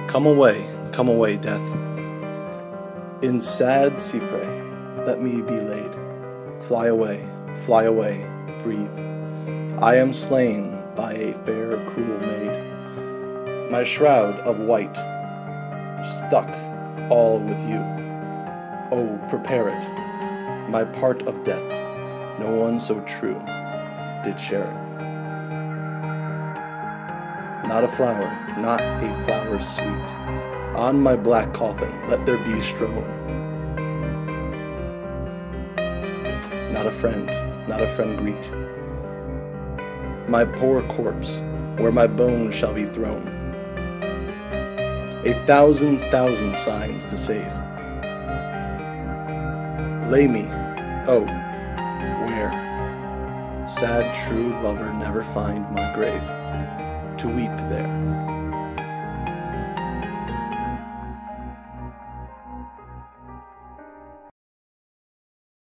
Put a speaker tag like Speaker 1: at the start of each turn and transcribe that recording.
Speaker 1: Come away, death. In sad cypre, let me be laid. Fly away, breathe. I am slain by a fair, cruel maid. My shroud of white, stuck all with you. Oh, prepare it, my part of death. No one so true did share it. Not a flower, not a flower sweet. On my black coffin let there be strown. Not a friend greet. My poor corpse, where my bones shall be thrown. 1,000,000 signs to save. Lay me, oh, where? Sad true lover never find my grave, to weep there.